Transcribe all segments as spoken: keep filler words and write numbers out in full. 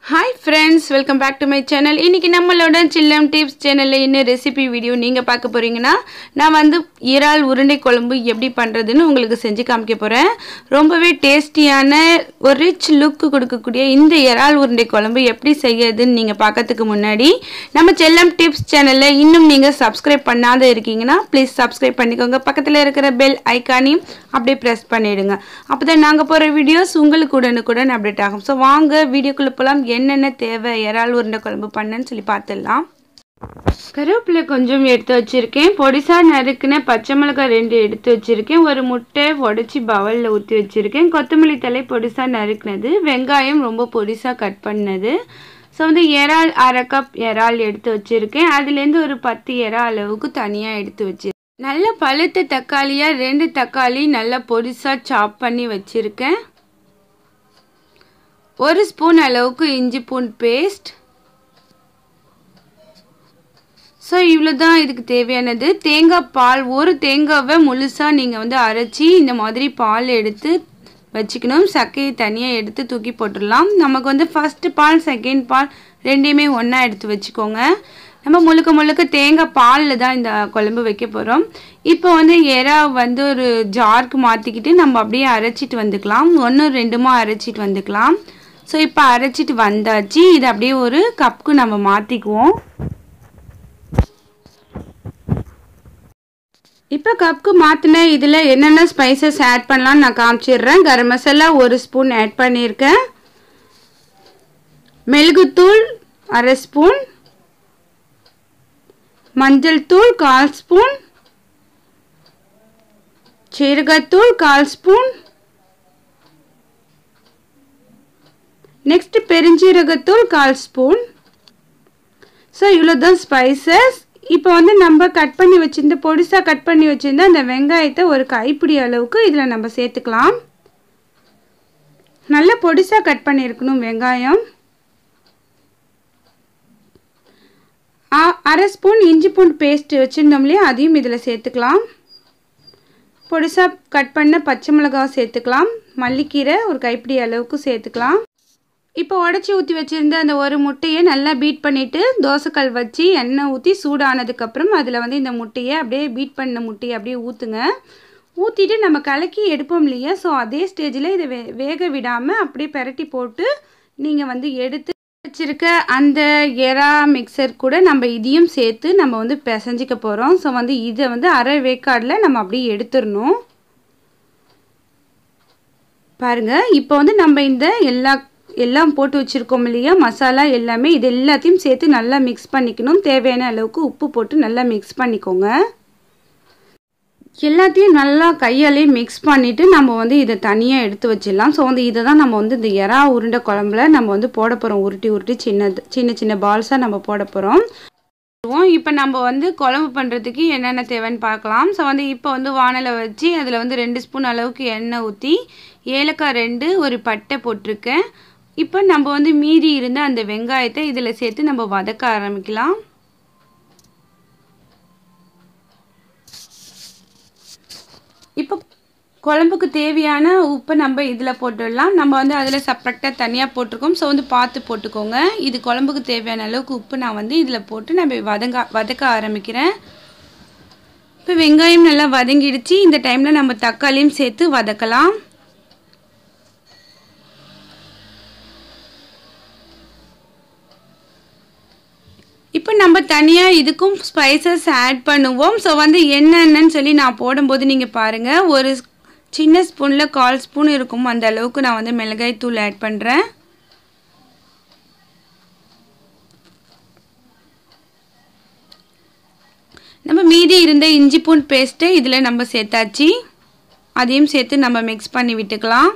Hi friends, welcome back to my channel. இன்னைக்கு நம்மளோட சில்லம் tips சேனல்ல என்ன ரெசிபி வீடியோ நீங்க பார்க்க போறீங்கன்னா நான் வந்து இறால் உருண்டை குழம்பு எப்படி பண்றதுன்னு உங்களுக்கு செஞ்சு காமிக்க போறேன். ரொம்பவே டேஸ்டியான ஒரு ரிச் லுக் கொடுக்கக்கூடிய இந்த இறால் உருண்டை குழம்பு எப்படி செய்யறதுன்னு நீங்க பார்க்கிறதுக்கு முன்னாடி நம்ம சில்லம் டிப்ஸ் சேனல்ல இன்னும் நீங்க Subscribe பண்ணாத இருக்கீங்கன்னா ப்ளீஸ் Subscribe பண்ணிக்கோங்க. பக்கத்துல இருக்கிற பெல் ஐகானையும் அப்படியே பிரஸ் பண்ணிடுங்க. அப்பதான் நாங்க போற வீடியோஸ் உங்களுக்கு உடனுக்குடன் அப்டேட் ஆகும். சோ வாங்க வீடியோக்குள்ள போலாம். என்னென்ன தேவை இறால் உருண்டை குழம்பு பண்ணனும்னு சொல்லி பார்த்தலாம். கருவேப்பிலை கொஞ்சம் எடுத்து வச்சிருக்கேன். பொடிசா நறுக்குன பச்சை மிளகாய் ரெண்டு எடுத்து வச்சிருக்கேன். ஒரு முட்டை உடைச்சி பவுல்ல ஊத்தி வச்சிருக்கேன். கொத்தமல்லி தழை பொடிசா நறுக்குனது, வெங்காயம் ரொம்ப பொடிசா கட் பண்ணது. சோ வந்து இறால் அரை கப் இறால் எடுத்து வச்சிருக்கேன். அதுல இருந்து ஒரு பத்து இறால் அளவுக்கு தனியா எடுத்து வச்சிருக்கேன். நல்ல பழுத்த தக்காளியா ரெண்டு தக்காளி நல்ல பொடிசா சாப் பண்ணி வச்சிருக்கேன். ஒரு ஸ்பூன் அளவுக்கு இஞ்சி பூண்டு பேஸ்ட். சோ இவ்வளவுதான் இதுக்கு தேவையானது. தேங்காய் பால், ஒரு தேங்காவை முழுசா நீங்க வந்து அரைச்சி இந்த மாதிரி பால் எடுத்து வச்சுக்கணும். சக்கையை தனியா எடுத்து தூக்கி போட்டுடலாம். நமக்கு வந்து ஃபர்ஸ்ட் பால் செகண்ட் பால் ரெண்டையுமே ஒண்ணா எடுத்து வச்சுக்கோங்க. நம்ம முழுக்க முழுக்க தேங்காய் பால்ல தான் இந்த குழம்பு வைக்க போறோம். இப்போ வந்து எறா வந்து ஒரு ஜாருக்கு மாத்திக்கிட்டு நம்ம அப்படியே அரைச்சிட்டு வந்துக்கலாம். ஒன்னு ரெண்டுமா அரைச்சிட்டு வந்துக்கலாம். சோ இப்போ அரைச்சிட்டு வந்தாச்சு. இது அப்படியே ஒரு கப்புக்கு நம்ம மாத்திக்குவோம். இப்போ கப்புக்கு மாத்தின இதுல என்னென்ன ஸ்பைசஸ் ஆட் பண்ணலாம்னு நான் காமிச்சிடுறேன். கரம் மசாலா ஒரு ஸ்பூன் ஆட் பண்ணியிருக்கேன். மிளகுத்தூள் அரை ஸ்பூன், மஞ்சள் தூள் கால் ஸ்பூன், சீரகத்தூள் கால் ஸ்பூன், நெக்ஸ்ட் பெருஞ்சீரகத்தூள் கால் ஸ்பூன். ஸோ இவ்வளோதான் ஸ்பைசஸ். இப்போ வந்து நம்ம கட் பண்ணி வச்சிருந்த பொடிசா கட் பண்ணி வச்சிருந்த அந்த வெங்காயத்தை ஒரு கைப்பிடி அளவுக்கு இதில் நம்ம சேர்த்துக்கலாம். நல்லா பொடிசா கட் பண்ணியிருக்கணும் வெங்காயம். அரை ஸ்பூன் இஞ்சி பூண்டு பேஸ்ட் வச்சுருந்தோம் இல்லையா, அதையும் இதில் சேர்த்துக்கலாம். பொடிசா கட் பண்ண பச்சை மிளகாய் சேர்த்துக்கலாம். மல்லிக்கீரை ஒரு கைப்பிடி அளவுக்கு சேர்த்துக்கலாம். இப்போ உடச்சி ஊற்றி வச்சுருந்த அந்த ஒரு முட்டையை நல்லா பீட் பண்ணிவிட்டு தோசைக்கல் வச்சு எண்ணெய் ஊற்றி சூடானதுக்கப்புறம் அதில் வந்து இந்த முட்டையை அப்படியே பீட் பண்ண முட்டையை அப்படியே ஊற்றுங்க. ஊற்றிட்டு நம்ம கலக்கி எடுப்போம் இல்லையா, ஸோ அதே ஸ்டேஜில் இதை வே வேக விடாமல் அப்படியே பெரட்டி போட்டு நீங்கள் வந்து எடுத்து வச்சிருக்க அந்த எறா மிக்சர் கூட நம்ம இதையும் சேர்த்து நம்ம வந்து பிசைஞ்சிக்க போகிறோம். ஸோ வந்து இதை வந்து அரை வேக்காடில் நம்ம அப்படியே எடுத்துடணும். பாருங்கள், இப்போ வந்து நம்ம இந்த எல்லா எல்லாம் போட்டு வச்சுருக்கோம் இல்லையா, மசாலா எல்லாமே இது எல்லாத்தையும் சேர்த்து நல்லா மிக்ஸ் பண்ணிக்கணும். தேவையான அளவுக்கு உப்பு போட்டு நல்லா மிக்ஸ் பண்ணிக்கோங்க. எல்லாத்தையும் நல்லா கையாலே மிக்ஸ் பண்ணிவிட்டு நம்ம வந்து இதை தனியாக எடுத்து வச்சிடலாம். ஸோ வந்து இதை தான் நம்ம வந்து இந்த எறா உருண்டை குழம்புல நம்ம வந்து போட போகிறோம். உருட்டி உருட்டி சின்ன சின்ன சின்ன பால்ஸாக நம்ம போட போகிறோம். இப்போ நம்ம வந்து குழம்பு பண்ணுறதுக்கு என்னென்ன தேவைன்னு பார்க்கலாம். ஸோ வந்து இப்போ வந்து வானலை வச்சு அதில் வந்து ரெண்டு ஸ்பூன் அளவுக்கு எண்ணெய் ஊற்றி ஏலக்காய் ரெண்டு ஒரு பட்டை போட்டிருக்கேன். இப்போ நம்ம வந்து மீதி இருந்த அந்த வெங்காயத்தை இதில் சேர்த்து நம்ம வதக்க ஆரம்பிக்கலாம். இப்போ குழம்புக்கு தேவையான உப்பை நம்ம இதில் போட்டுடலாம். நம்ம வந்து அதில் செப்பரேட்டாக தனியாக போட்டிருக்கோம். ஸோ வந்து பார்த்து போட்டுக்கோங்க. இது குழம்புக்கு தேவையான அளவுக்கு உப்பு நான் வந்து இதில் போட்டு நம்ம வதங்க வதக்க ஆரம்பிக்கிறேன். இப்போ வெங்காயம் நல்லா வதங்கிடுச்சு. இந்த டைமில் நம்ம தக்காளியும் சேர்த்து வதக்கலாம். இப்போ நம்ம தனியாக இதுக்கும் ஸ்பைசஸ் ஆட் பண்ணுவோம். ஸோ வந்து என்னென்னு சொல்லி நான் போடும்போது நீங்கள் பாருங்கள், ஒரு சின்ன ஸ்பூனில் கால் ஸ்பூன் இருக்கும். அந்த அளவுக்கு நான் வந்து மிளகாய் தூள் ஆட் பண்ணுறேன். நம்ம மீதி இருந்த இஞ்சி பூண்டு பேஸ்ட்டை இதில் நம்ம சேர்த்தாச்சு. அதையும் சேர்த்து நம்ம மிக்ஸ் பண்ணி விட்டுக்கலாம்.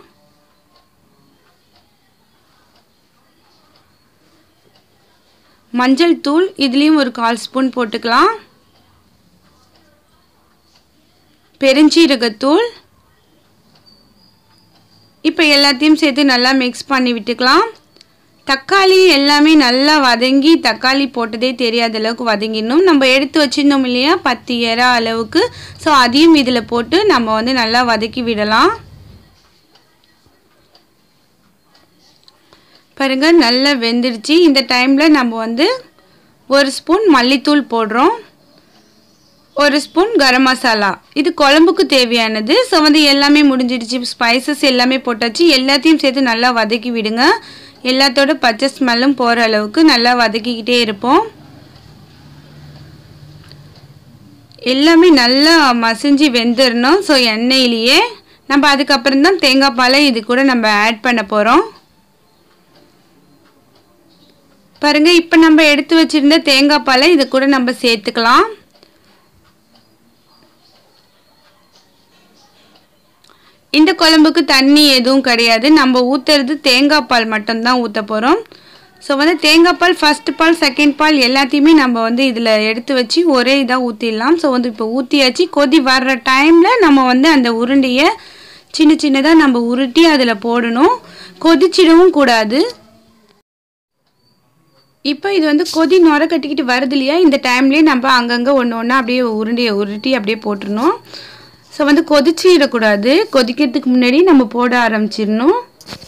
மஞ்சள் தூள் இதுலேயும் ஒரு கால் ஸ்பூன் போட்டுக்கலாம். பெருஞ்சீரகத்தூள். இப்போ எல்லாத்தையும் சேர்த்து நல்லா மிக்ஸ் பண்ணி விட்டுக்கலாம். தக்காளி எல்லாமே நல்லா வதங்கி தக்காளி போட்டதே தெரியாத அளவுக்கு வதங்கிடணும். நம்ம எடுத்து வச்சுருந்தோம் இல்லையா பத்து எறா அளவுக்கு, ஸோ அதையும் இதில் போட்டு நம்ம வந்து நல்லா வதக்கி விடலாம். பாருங்கள் நல்லா வெந்துடுச்சு. இந்த டைமில் நம்ம வந்து ஒரு ஸ்பூன் மல்லித்தூள் போடுறோம், ஒரு ஸ்பூன் கரம் மசாலா. இது குழம்புக்கு தேவையானது. ஸோ வந்து எல்லாமே முடிஞ்சிடுச்சு. ஸ்பைசஸ் எல்லாமே போட்டாச்சு. எல்லாத்தையும் சேர்த்து நல்லா வதக்கி விடுங்க. எல்லாத்தோட பச்சை ஸ்மெல்லும் போகிற அளவுக்கு நல்லா வதக்கிக்கிட்டே இருப்போம். எல்லாமே நல்லா மசிஞ்சு வெந்துடணும். ஸோ எண்ணெயிலேயே நம்ம அதுக்கப்புறம் தான் தேங்காய் பாலை இது கூட நம்ம ஆட் பண்ண போகிறோம். பாருங்கள், இப்போ நம்ம எடுத்து வச்சுருந்த தேங்காய் பாலை இது கூட நம்ம சேர்த்துக்கலாம். இந்த குழம்புக்கு தண்ணி எதுவும் கிடையாது. நம்ம ஊற்றுறது தேங்காய் பால் மட்டும்தான் ஊற்ற போகிறோம். ஸோ வந்து தேங்காய் பால் ஃபஸ்ட் பால் செகண்ட் பால் எல்லாத்தையுமே நம்ம வந்து இதில் எடுத்து வச்சு ஒரே இதாக ஊற்றிடலாம். ஸோ வந்து இப்போ ஊற்றியாச்சு. கொதி வர்ற டைமில் நம்ம வந்து அந்த உருண்டையை சின்ன சின்னதாக நம்ம உருட்டி அதில் போடணும். கொதிச்சிடவும் கூடாது. இப்போ இது வந்து கொதி நுர கட்டிக்கிட்டு வருது இல்லையா, இந்த டைம்லேயே நம்ம அங்கங்கே ஒன்று ஒன்றா அப்படியே உருண்டையை உருட்டி அப்படியே போட்டுடணும். ஸோ வந்து கொதிச்சிடக்கூடாது. கொதிக்கிறதுக்கு முன்னாடி நம்ம போட ஆரம்பிச்சிடணும்.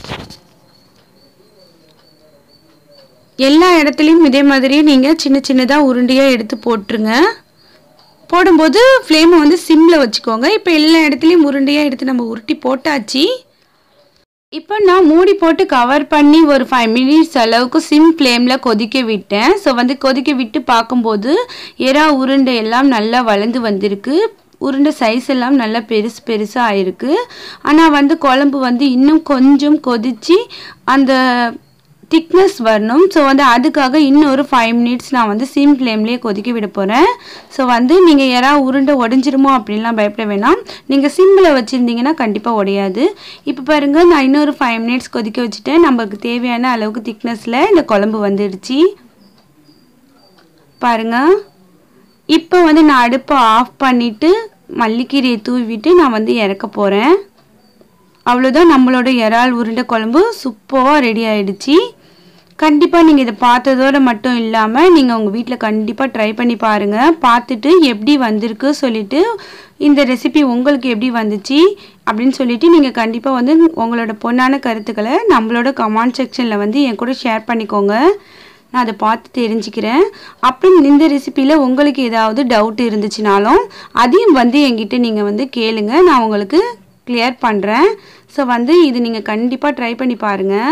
எல்லா இடத்துலையும் இதே மாதிரியே நீங்கள் சின்ன சின்னதாக உருண்டையாக எடுத்து போட்டுருங்க. போடும்போது ஃப்ளேமை வந்து சிம்மில் வச்சுக்கோங்க. இப்போ எல்லா இடத்துலையும் உருண்டையாக எடுத்து நம்ம உருட்டி போட்டாச்சு. இப்போ நான் மூடி போட்டு கவர் பண்ணி ஒரு ஃபைவ் மினிட்ஸ் அளவுக்கு சிம் ஃப்ளேமில் கொதிக்க விட்டேன். ஸோ வந்து கொதிக்க விட்டு பார்க்கும்போது எறா உருண்டை எல்லாம் நல்லா வளர்ந்து வந்திருக்கு. உருண்டை சைஸ் எல்லாம் நல்லா பெருசு பெருசாக ஆயிருக்கு. ஆனால் வந்து குழம்பு வந்து இன்னும் கொஞ்சம் கொதித்து அந்த திக்னஸ் வரணும். ஸோ வந்து அதுக்காக இன்னும் ஒரு ஃபைவ் மினிட்ஸ் நான் வந்து சிம் ஃப்ளேம்லேயே கொதிக்க விட போகிறேன். ஸோ வந்து நீங்கள் யாராவது உருண்டை உடஞ்சிருமோ அப்படின்லாம் பயப்பட வேணாம். நீங்கள் சிம்மில் வச்சுருந்தீங்கன்னா கண்டிப்பாக உடையாது. இப்போ பாருங்கள், நான் இன்னொரு ஃபைவ் மினிட்ஸ் கொதிக்க வச்சுட்டேன். நமக்கு தேவையான அளவுக்கு திக்னஸில் இந்த குழம்பு வந்துடுச்சு. பாருங்கள், இப்போ வந்து நான் அடுப்பை ஆஃப் பண்ணிவிட்டு மல்லிக்கீரையை தூவிட்டு நான் வந்து இறக்க போகிறேன். அவ்வளோதான், நம்மளோட இறால் உருண்டை குழம்பு சூப்பராக ரெடி ஆகிடுச்சு. கண்டிப்பாக நீங்கள் இதை பார்த்ததோடு மட்டும் இல்லாமல் நீங்கள் உங்கள் வீட்டில் கண்டிப்பாக ட்ரை பண்ணி பாருங்கள். பார்த்துட்டு எப்படி வந்திருக்கு சொல்லிவிட்டு இந்த ரெசிபி உங்களுக்கு எப்படி வந்துச்சு அப்படின்னு சொல்லிவிட்டு நீங்கள் கண்டிப்பாக வந்து உங்களோட பொண்ணான கருத்துக்களை நம்மளோட கமெண்ட் செக்ஷனில் வந்து என் கூட ஷேர் பண்ணிக்கோங்க. நான் அதை பார்த்து தெரிஞ்சுக்கிறேன். அப்புறம் இந்த ரெசிப்பியில் உங்களுக்கு ஏதாவது டவுட் இருந்துச்சுனாலும் அதையும் வந்து என்கிட்ட நீங்கள் வந்து கேளுங்க, நான் உங்களுக்கு கிளியர் பண்ணுறேன். ஸோ வந்து இது நீங்கள் கண்டிப்பாக ட்ரை பண்ணி பாருங்கள்.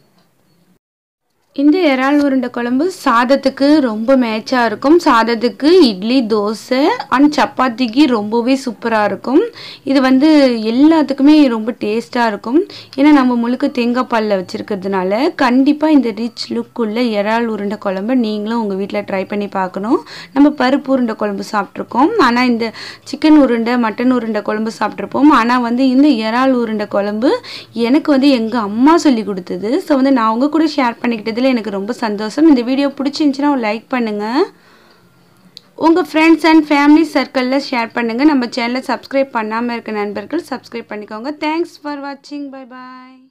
இந்த இறால் உருண்டை குழம்பு சாதத்துக்கு ரொம்ப மேட்சாக இருக்கும். சாதத்துக்கு, இட்லி, தோசை அண்ட் சப்பாத்திக்கு ரொம்பவே சூப்பராக இருக்கும். இது வந்து எல்லாத்துக்குமே ரொம்ப டேஸ்ட்டாக இருக்கும். ஏன்னா நம்ம முழுக்க தேங்காய் பாலில் வச்சுருக்கிறதுனால கண்டிப்பாக இந்த ரிச் லுக் உள்ள இறால் உருண்டை குழம்பு நீங்களும் உங்கள் வீட்டில் ட்ரை பண்ணி பார்க்கணும். நம்ம பருப்பு உருண்டை குழம்பு சாப்பிட்ருக்கோம், ஆனால் இந்த சிக்கன் உருண்டை மட்டன் உருண்டை குழம்பு சாப்பிட்ருப்போம். ஆனால் வந்து இந்த இறால் உருண்டை குழம்பு எனக்கு வந்து எங்கள் அம்மா சொல்லி கொடுத்தது. ஸோ வந்து நான் உங்கள் கூட ஷேர் பண்ணிக்கிட்டதில் எனக்கு ரொம்ப சந்தோஷம். இந்த வீடியோ பிடிச்சிருந்துச்சுன்னா ஒரு லைக் பண்ணுங்கள். உங்கள் ஃப்ரெண்ட்ஸ் அண்ட் ஃபேமிலி சர்க்கிளில் ஷேர் பண்ணுங்கள். நம்ம சேனலை சப்ஸ்கிரைப் பண்ணாமல் இருக்க நண்பர்கள் சப்ஸ்கிரைப் பண்ணிக்கோங்க. தேங்க்ஸ் ஃபார் வாட்சிங். பை பாய்.